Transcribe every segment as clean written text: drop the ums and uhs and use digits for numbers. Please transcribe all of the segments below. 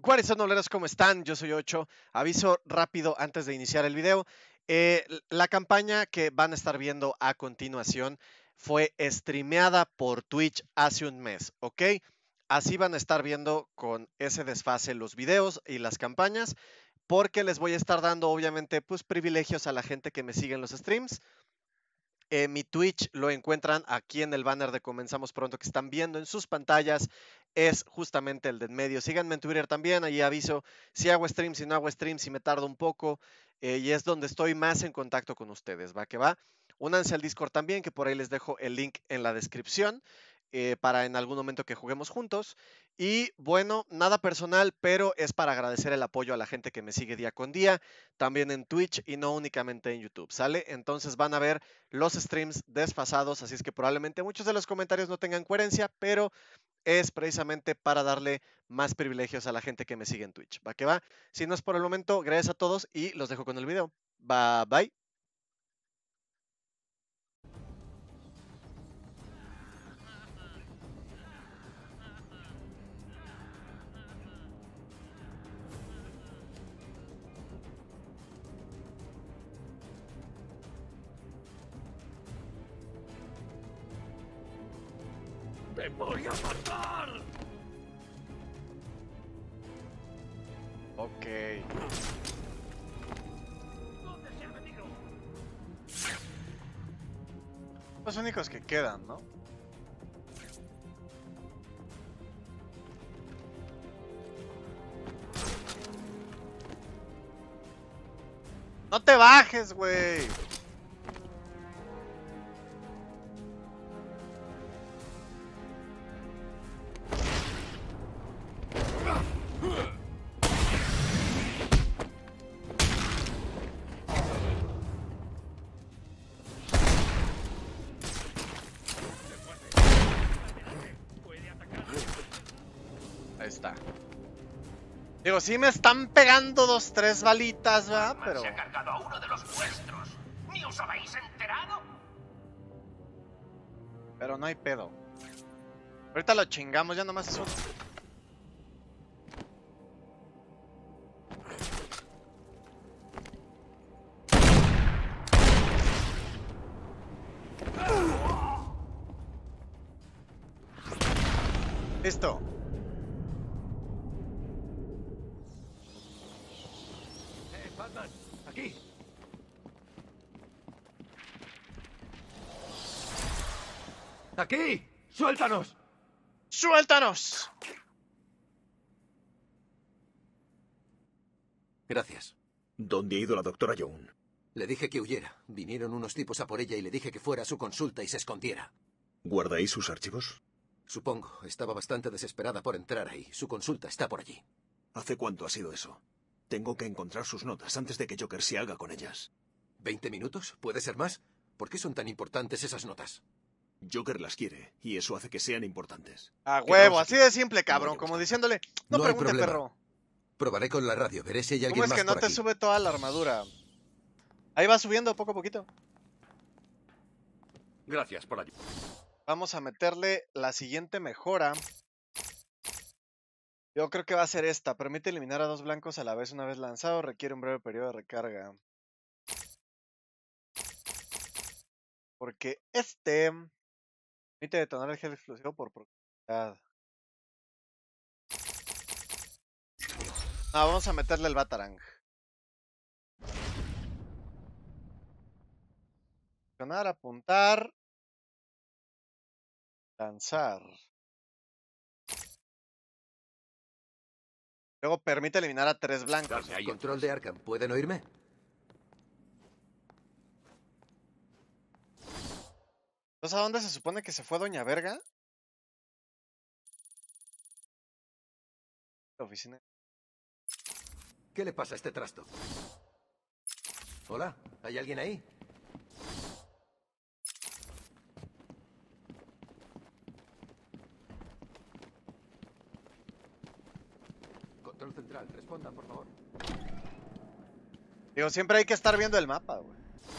¿Cuáles son, oleros? ¿Cómo están? Yo soy Ocho. Aviso rápido antes de iniciar el video. La campaña que van a estar viendo a continuación fue streameada por Twitch hace un mes, ¿ok? Así van a estar viendo con ese desfase los videos y las campañas, porque les voy a estar dando, obviamente, pues privilegios a la gente que me sigue en los streams. Mi Twitch lo encuentran aquí en el banner de Comenzamos Pronto que están viendo en sus pantallas. Es justamente el de en medio. Síganme en Twitter también, ahí aviso si hago stream, si no hago stream, si me tardo un poco. Y es donde estoy más en contacto con ustedes, va que va. Únanse al Discord también, que por ahí les dejo el link en la descripción para en algún momento que juguemos juntos. Y bueno, nada personal, pero es para agradecer el apoyo a la gente que me sigue día con día, también en Twitch y no únicamente en YouTube, ¿sale? Entonces van a ver los streams desfasados, así es que probablemente muchos de los comentarios no tengan coherencia, pero es precisamente para darle más privilegios a la gente que me sigue en Twitch. ¿Va que va? Si no es por el momento, gracias a todos y los dejo con el video. Bye bye. ¡Te voy a matar! Ok. ¿Dónde se ha metido? Los únicos que quedan, ¿no? No te bajes, güey. Ahí está. Digo, sí me están pegando 2, 3 balitas, ¿verdad? Pero... Se ha cargado a uno de los vuestros. ¿Ni os habéis enterado? Pero no hay pedo. Ahorita lo chingamos, ya nomás es uno. Listo. Batman, aquí. ¡Aquí! ¡Suéltanos! ¡Suéltanos! Gracias. ¿Dónde ha ido la doctora Young? Le dije que huyera. Vinieron unos tipos a por ella y le dije que fuera a su consulta y se escondiera. ¿Guarda ahí sus archivos? Supongo. Estaba bastante desesperada por entrar ahí. Su consulta está por allí. ¿Hace cuánto ha sido eso? Tengo que encontrar sus notas antes de que Joker se haga con ellas. ¿20 minutos? ¿Puede ser más? ¿Por qué son tan importantes esas notas? Joker las quiere, y eso hace que sean importantes. A Que huevo, no así se- de simple, cabrón. No, Como ya diciéndole, no No hay pregunte, problema. perro. Probaré con la radio. Veré si hay ¿Cómo alguien es más que no por te aquí. sube toda la armadura? Ahí va subiendo poco a poquito. Gracias por ayudar. Vamos a meterle la siguiente mejora. Yo creo que va a ser esta. Permite eliminar a 2 blancos a la vez una vez lanzado. Requiere un breve periodo de recarga. Porque este permite detonar el gel explosivo por proximidad. No, vamos a meterle el Batarang. Accionar, apuntar. Lanzar. Luego permite eliminar a 3 blancos. Dame ahí. Control de Arkham. ¿Pueden oírme? Entonces, ¿a dónde se supone que se fue Doña Verga? La oficina. ¿Qué le pasa a este trasto? Hola, ¿hay alguien ahí? Control central, respondan, por favor. Digo, siempre hay que estar viendo el mapa, güey.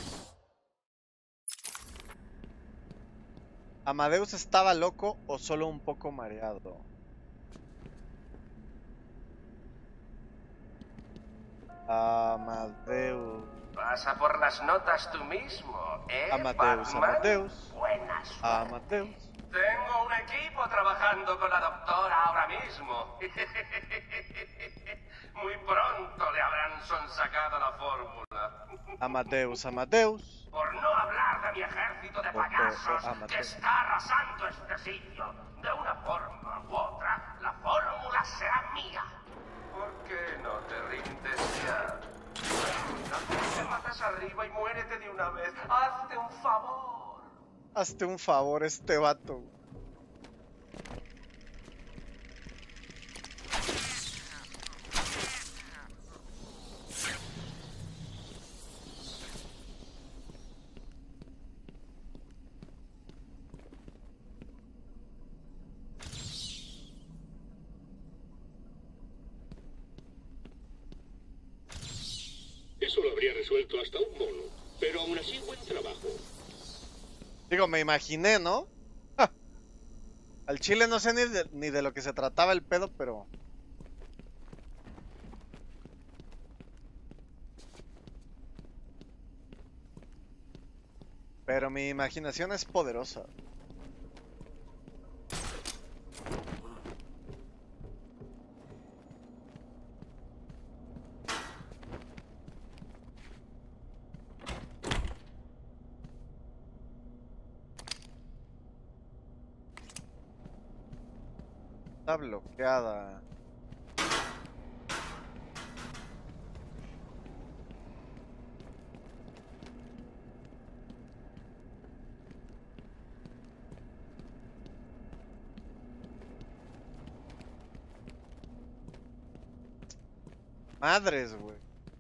¿Amadeus estaba loco o solo un poco mareado? Amadeus. Pasa por las notas tú mismo, ¿eh? Amadeus, Batman? Amadeus. Buena suerte. Amadeus. Tengo un equipo trabajando con la doctora ahora mismo. Muy pronto le habrán sonsacado la fórmula. Amadeus, Amadeus. Por no hablar de mi ejército de payasos que Amadeus. está arrasando este sitio. De una forma u otra, la fórmula será mía. ¿Por qué no te rindes ya? Te patas arriba y muérete de una vez. Hazte un favor. Hazte un favor, este vato. Eso lo habría resuelto hasta un mono, pero aún así buen trabajo. Digo, me imaginé, ¿no? ¡Ja! Al chile no sé ni de lo que se trataba el pedo, pero... Pero mi imaginación es poderosa. Está bloqueada. Madres, güey.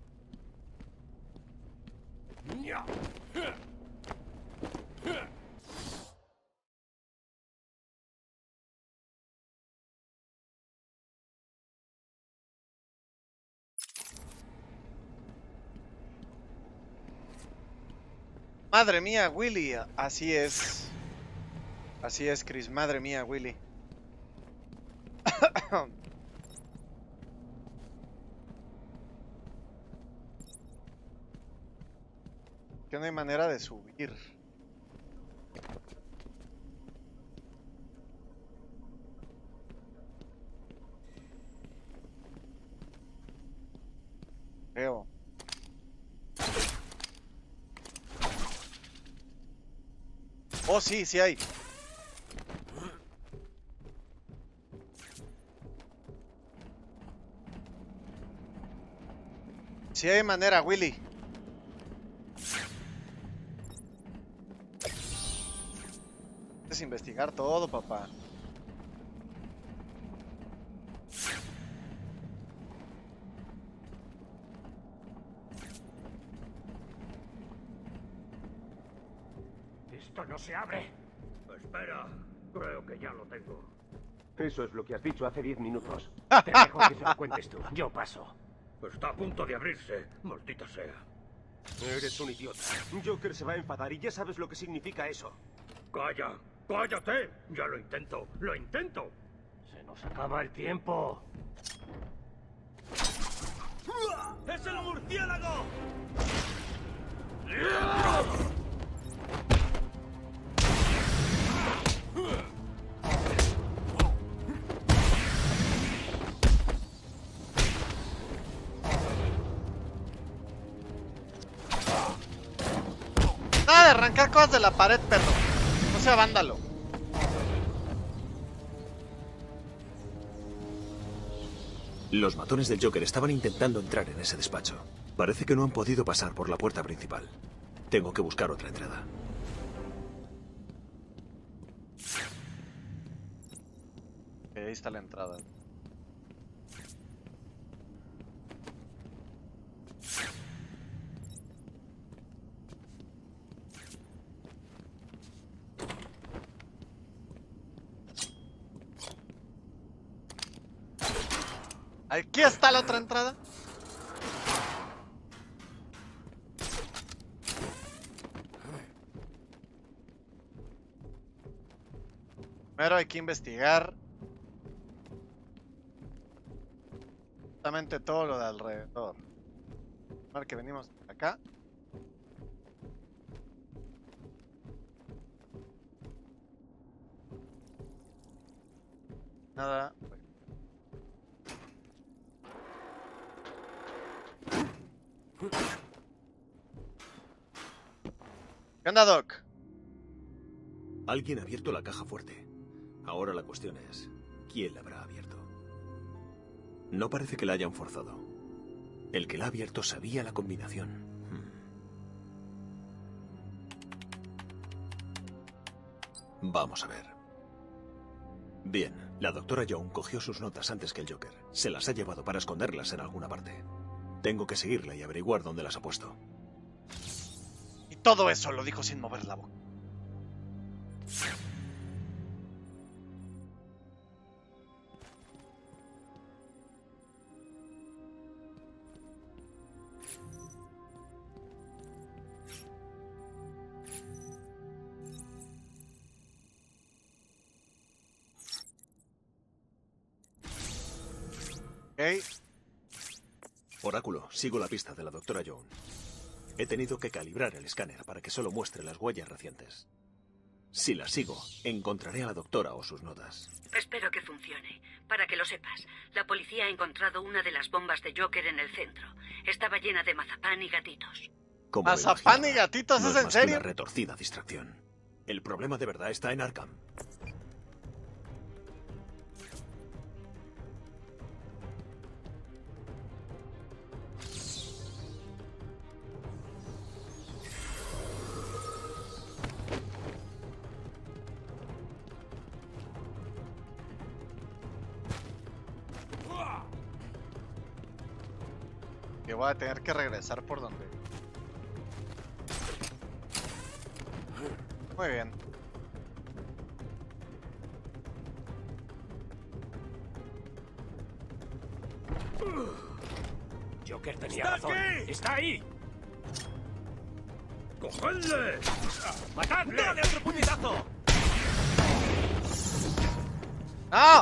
Madre mía, Willy. Así es. Así es, Chris. Madre mía, Willy. Que no hay manera de subir. Creo. Oh, sí, sí hay. Sí hay manera, Willy. Es investigar todo, papá. Esto no se abre. Espera, creo que ya lo tengo. Eso es lo que has dicho hace 10 minutos. Te dejo que se lo cuentes tú. Yo paso. Está a punto de abrirse, maldita sea. Eres un idiota. Joker se va a enfadar y ya sabes lo que significa eso. ¡Calla! ¡Cállate! Ya lo intento, lo intento. Se nos acaba el tiempo. ¡Es el murciélago! Nada de arrancar cosas de la pared, perro. No sea vándalo. Los matones del Joker estaban intentando entrar en ese despacho. Parece que no han podido pasar por la puerta principal. Tengo que buscar otra entrada. Ahí está la entrada. Aquí está la otra entrada. Primero hay que investigar justamente todo lo de alrededor. Para que venimos acá. Nada. ¿Qué onda, Doc? Alguien ha abierto la caja fuerte. Ahora la cuestión es, ¿quién la habrá abierto? No parece que la hayan forzado. El que la ha abierto sabía la combinación. Vamos a ver. Bien, la doctora Young cogió sus notas antes que el Joker. Se las ha llevado para esconderlas en alguna parte. Tengo que seguirla y averiguar dónde las ha puesto. Y todo eso lo dijo sin mover la boca. Okay. Oráculo, sigo la pista de la doctora Young. He tenido que calibrar el escáner para que solo muestre las huellas recientes. Si las sigo, encontraré a la doctora o sus notas. Espero que funcione. Para que lo sepas, la policía ha encontrado una de las bombas de Joker en el centro. Estaba llena de mazapán y gatitos. Como ¿Mazapán imaginaba, y gatitos no es es en más que serio? una retorcida distracción. El problema de verdad está en Arkham. Que voy a tener que regresar por donde. Muy bien. Joker tenía razón. ¡Está ahí! ¡Cogedle! ¡Matadle! ¡Dale otro puñetazo! ¡No!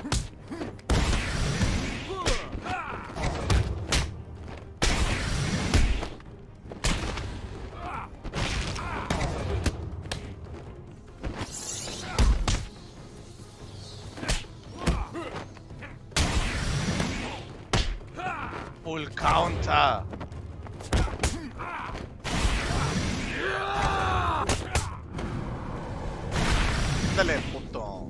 Full counter. Dale, puto.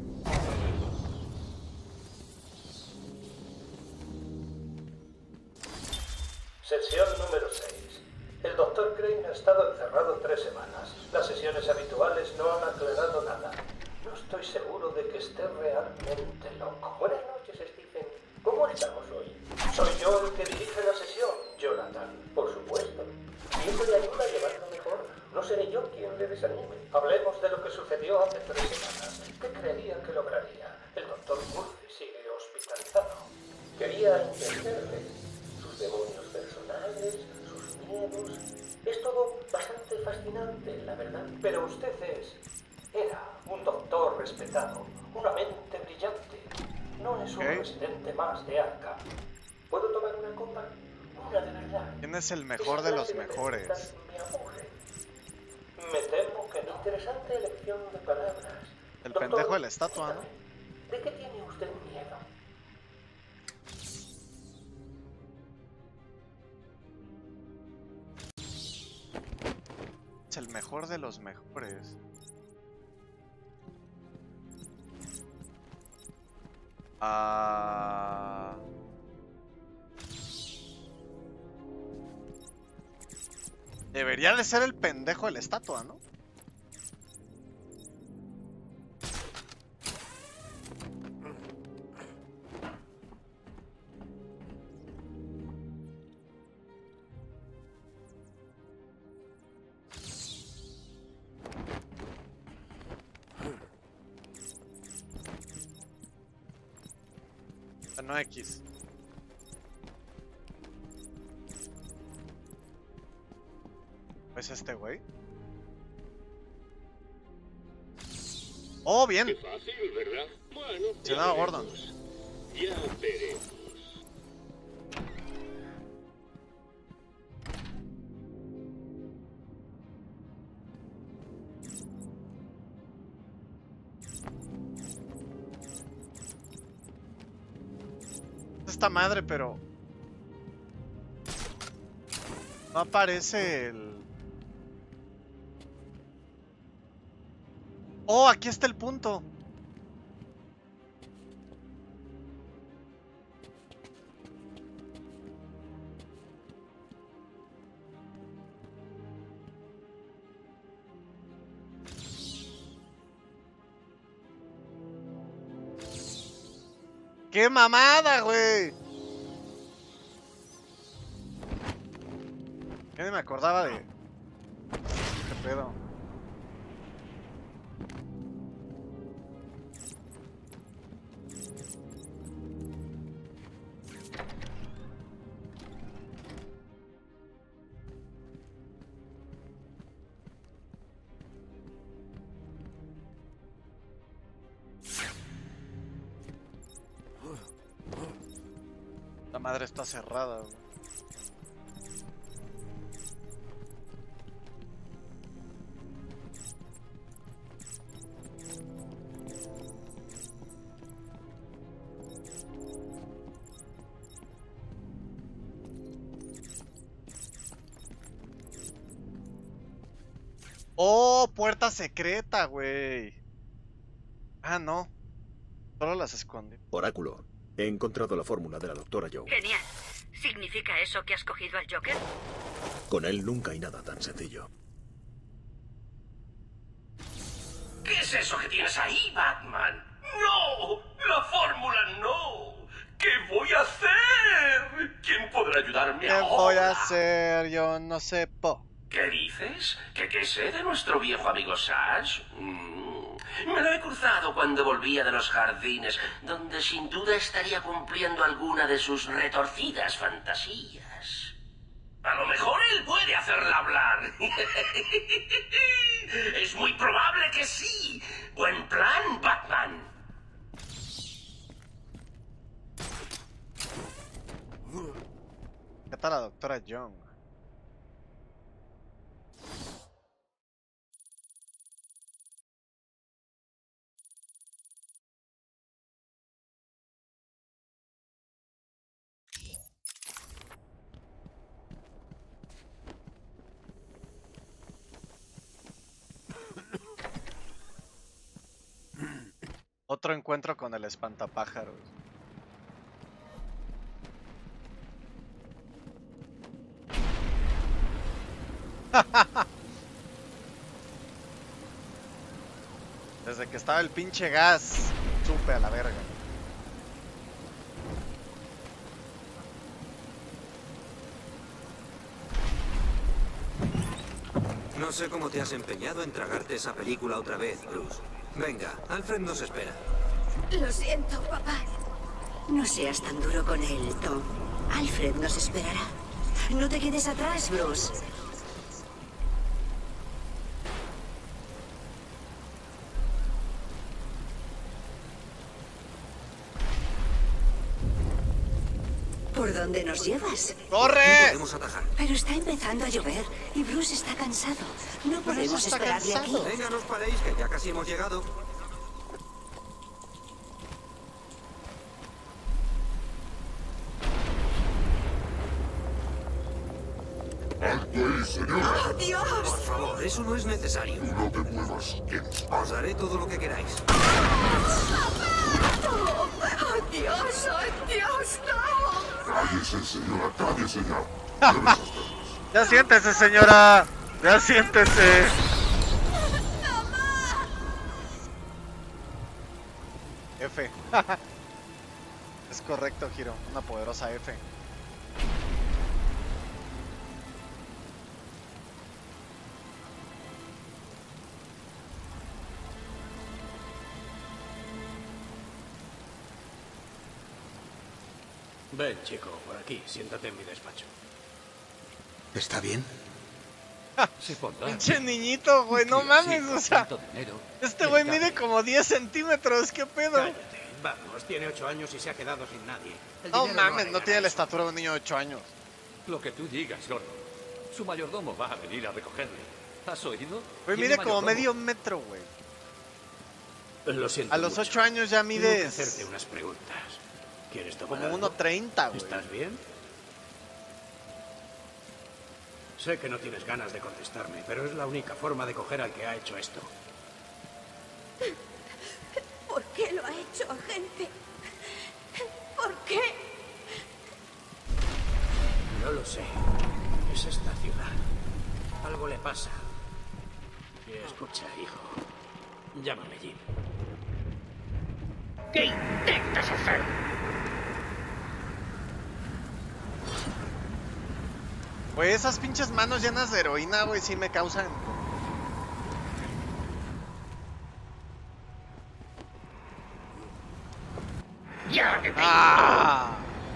Sesión número 6. El Dr. Crane ha estado encerrado 3 semanas. Las sesiones habituales no han aclarado nada. No estoy seguro de que esté realmente loco. Buenas noches, Stephen. ¿Cómo estamos hoy? Soy yo el que dirige la sesión, Jonathan. Por supuesto. Si eso le ayuda a llevarlo mejor, no seré yo quien le desanime. Hablemos de lo que sucedió hace 3 semanas. ¿Qué creía que lograría? El Dr. Murphy sigue hospitalizado. Quería entenderle. Sus demonios personales, sus miedos. Es todo bastante fascinante, la verdad. Pero usted era un doctor respetado, una mente brillante. No es un residente más de Arkham. ¿Puedo tomar una copa? Una de verdad. ¿Quién es el mejor de los mejores? Me aburre. Me temo que mi interesante elección de palabras. El Doctor, pendejo de la estatua, ¿no? ¿De qué tiene usted miedo? Es el mejor de los mejores. Debería de ser el pendejo de la estatua, ¿no? No X. ¿Es este güey? ¡Oh, bien! Qué fácil, ¿verdad? Bueno, Se llama Gordon. Ya veremos. esta madre, pero no aparece el... Oh, aquí está el punto. ¡Qué mamada, güey! Ya ni me acordaba de... ¿Qué pedo? La madre está cerrada, güey. Oh, puerta secreta, güey. Ah, no. Solo las esconde. Oráculo, he encontrado la fórmula de la doctora Young. Genial. ¿Significa eso que has cogido al Joker? Con él nunca hay nada tan sencillo. ¿Qué es eso que tienes ahí, Batman? ¡No! ¡La fórmula no! ¿Qué voy a hacer? ¿Quién podrá ayudarme ¿Qué ahora? voy a hacer? Yo no sé, ¿Qué dices? ¿Qué sé de nuestro viejo amigo Sash? Me lo he cruzado cuando volvía de los jardines, donde sin duda estaría cumpliendo alguna de sus retorcidas fantasías. A lo mejor él puede hacerla hablar. Es muy probable que sí. Buen plan, Batman. ¿Qué tal la doctora Young? Otro encuentro con el espantapájaros. Desde que estaba el pinche gas, supe a la verga. No sé cómo te has empeñado en tragarte esa película otra vez, Bruce. Venga, Alfred nos espera. Lo siento, papá. No seas tan duro con él, Tom. Alfred nos esperará. No te quedes atrás, Bruce. ¿Por dónde nos llevas? ¡Corre! Podemos atajar. Pero está empezando a llover y Bruce está cansado. No podemos esperarle aquí. Venga, no os paréis, que ya casi hemos llegado. ¡Alto ahí, señora! ¡Oh, Dios! Por favor, eso no es necesario. No te muevas, que Os daré todo lo que queráis. ¡Oh, Dios! ¡Oh, Dios! ¡No! Cállese, señora, cállese ya. Debes hacerlo. Ya siéntese, señora. Ya siéntese. F. Es correcto, Giro. Una poderosa F. Ven, chico, por aquí. Siéntate en mi despacho. ¿Está bien? Se pondrá. Pinche niñito, güey. No mames, Sí, o sea. tanto dinero. Este güey mide como 10 centímetros. ¿Qué pedo? Cállate. Vamos, tiene 8 años y se ha quedado sin nadie. El No dinero mames, no arreglará tiene la eso. estatura de un niño de 8 años. Lo que tú digas, gordo. Su mayordomo va a venir a recogerle. ¿Has oído? Güey, Tiene mide como mayordomo. medio metro, güey. Lo siento A los mucho. 8 años ya Tengo que mides. hacerte unas preguntas. ¿Quieres tomar Como algo? 1.30, güey. ¿Estás bien? Sé que no tienes ganas de contestarme, pero es la única forma de coger al que ha hecho esto. ¿Por qué lo ha hecho, agente? ¿Por qué? No lo sé. Es esta ciudad. Algo le pasa. Y escucha, hijo. Llámame Jim. ¿Qué intentas hacer? Güey, esas pinches manos llenas de heroína, güey, sí me causan... ¡Ya te tengo! ¡Ah!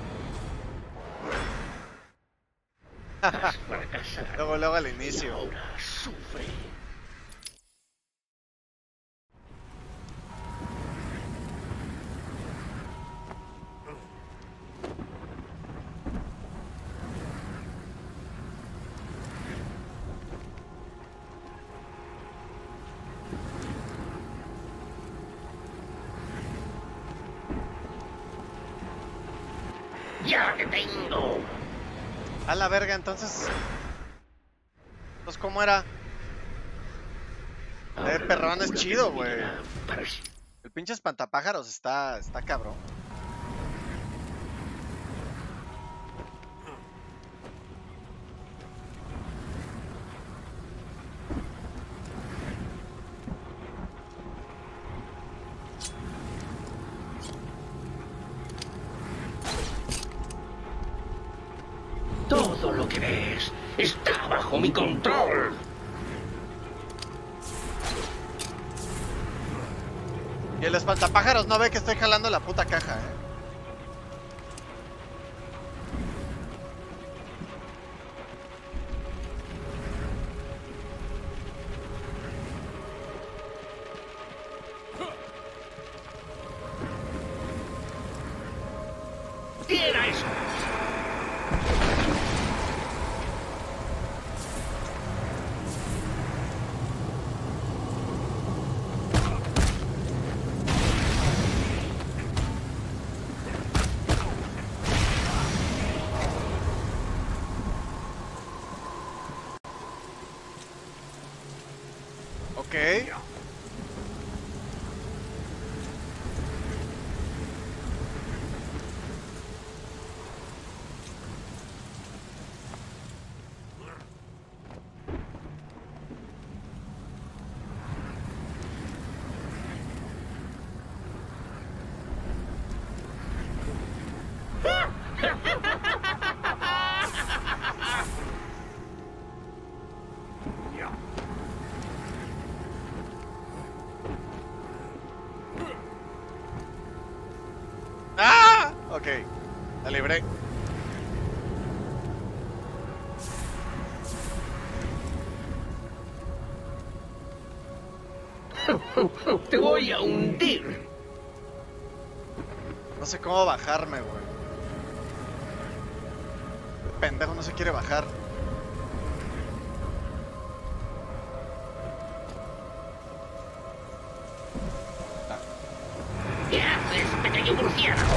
Has fracasado. Luego al inicio. Y ahora sufre. ¡Ya te tengo! A la verga, entonces... Pues, ¿cómo era? Perrón es chido, güey. El pinche espantapájaros está cabrón. Todo lo que ves está bajo mi control. Y el espantapájaros no ve que estoy jalando la puta caja, ¡Tira eso! Ok. ¡Ah! Ok, la libré. ¡Te voy a hundir! No sé cómo bajarme, güey. El pendejo no se quiere bajar. ¿Qué haces, pequeño murciélago?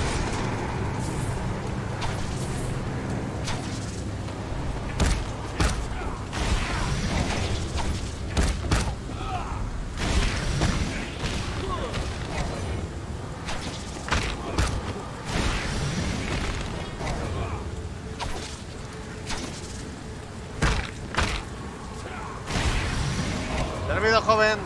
Servido, joven.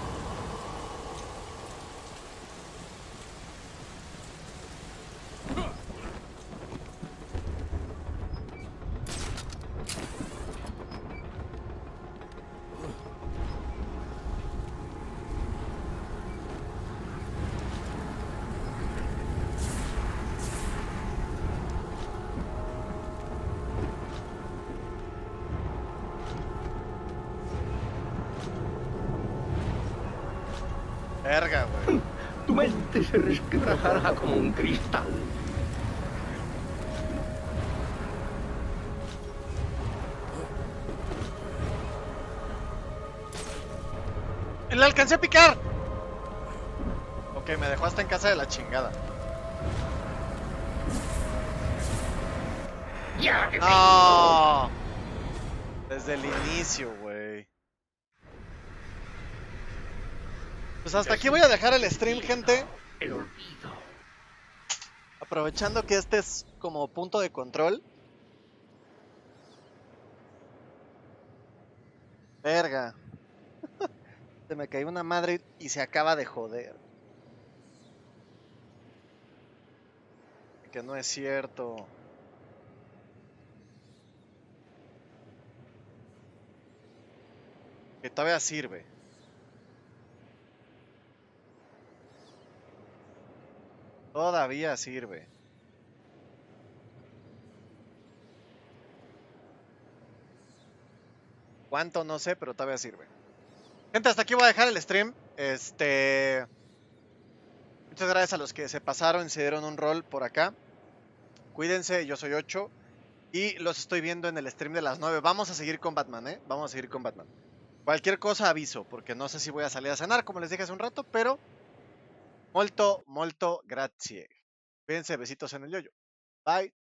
Verga, güey. Tu mente se resquebrajará como un cristal. ¡Le alcancé a picar! Ok, me dejó hasta en casa de la chingada. No. Desde el inicio, güey. Pues hasta aquí voy a dejar el stream, gente. Aprovechando que este es como punto de control. Verga. Se me cayó una madre y se acaba de joder. Que no es cierto. Que todavía sirve. Todavía sirve. ¿Cuánto? No sé, pero todavía sirve. Gente, hasta aquí voy a dejar el stream. Muchas gracias a los que se pasaron y se dieron un rol por acá. Cuídense, yo soy 8. Y los estoy viendo en el stream de las 9. Vamos a seguir con Batman, ¿eh? Vamos a seguir con Batman. Cualquier cosa aviso, porque no sé si voy a salir a cenar, como les dije hace un rato, pero... Molto grazie. Cuídense, besitos en el yoyo. Bye.